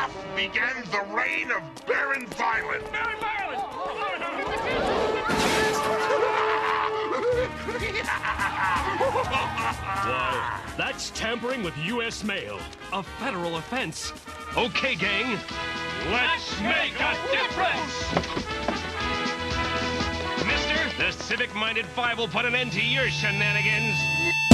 began the reign of barren violence. Barren violence! Why, that's tampering with U.S. mail. A federal offense. Okay, gang. Let's make a difference! Mister, the civic-minded five will put an end to your shenanigans.